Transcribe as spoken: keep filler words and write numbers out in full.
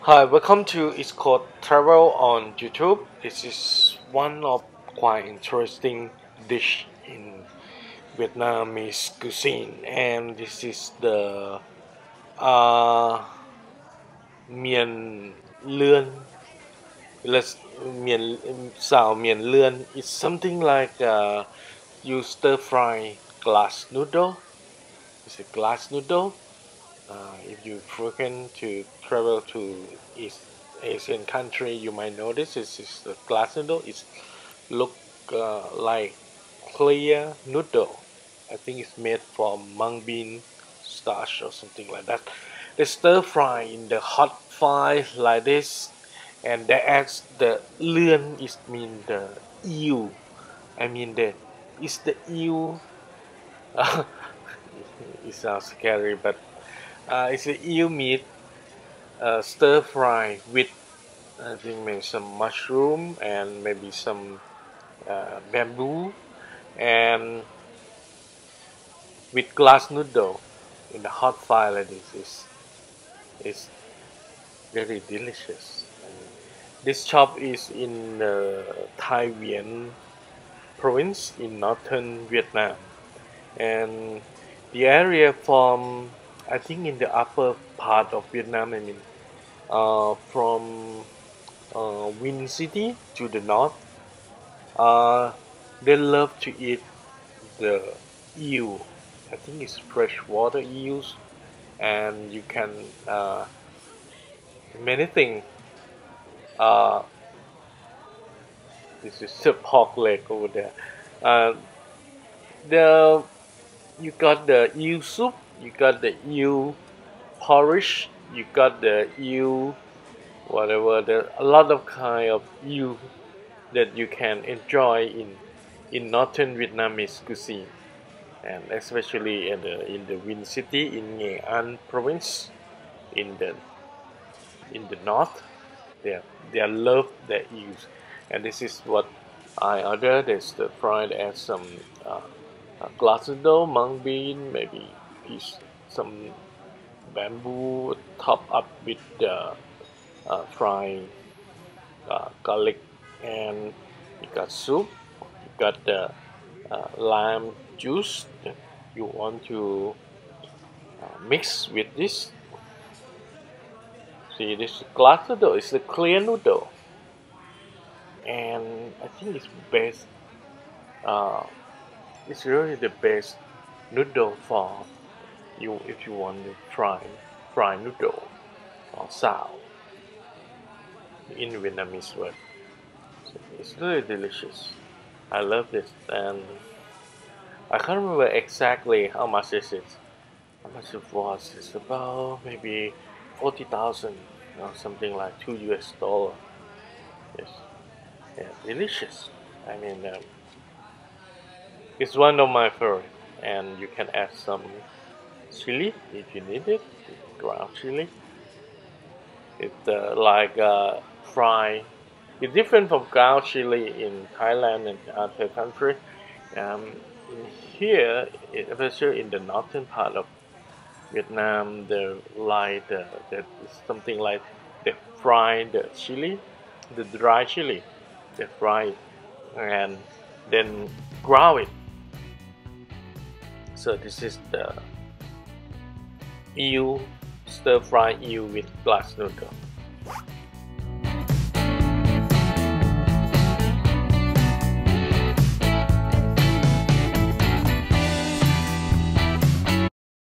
Hi, welcome to It's Called Travel on YouTube. This is one of quite interesting dish in Vietnamese cuisine, and this is the uh, miền lươn. Let's miền xào miền lươn. It's something like uh, you stir fry glass noodle. It's a glass noodle. Uh, if you frequent to travel to East Asian country, you might notice this is the glass noodle. It look uh, like clear noodle. I think it's made from mung bean starch or something like that. They stir fry in the hot fire like this, and they add the lươn. Is mean the eel. I mean the is the eel. It sounds scary, but uh, it's the eel meat uh, stir fry with I think maybe some mushroom and maybe some uh, bamboo and with glass noodle in the hot fire like this is is very delicious. And this shop is in uh, Thai Nguyen province in northern Vietnam, and the area from I think in the upper part of Vietnam. I mean, uh, from uh, Vinh City to the north, uh, they love to eat the eel. I think it's freshwater eels, and you can uh, many things. Uh, this is the pork leg over there. Uh, the you got the eel soup, you got the eel porridge, you got the eel whatever. There a lot of kind of eel that you can enjoy in in northern Vietnamese cuisine, and especially in the in the Vinh City in Nghệ An province in the in the north. They they love their eels, and this is what I ordered. There's the fried and some uh, uh, glass noodle, mung bean, maybe piece some bamboo top up with the uh, fried uh, garlic, and you got soup, you got the uh, lime juice that you want to uh, mix with this. See, this glass noodle is a clear noodle, and I think it's best. Uh, it's really the best noodle for you if you want to fry fry noodle or sao in Vietnamese word. So it's really delicious. I love this, and I can't remember exactly how much is it. How much it was? It's about maybe forty thousand or something like two U S dollar. Yes, yeah, delicious. I mean, um, it's one of my favorite, and you can add some chili if you need it, ground chili. It's uh, like uh, fry. It's different from ground chili in Thailand and other country. Um, in here, especially in the northern part of Vietnam, they like the, the something like they fry the chili, the dry chili. They fry it and then ground it. So this is the eel, stir fry eel with glass noodle.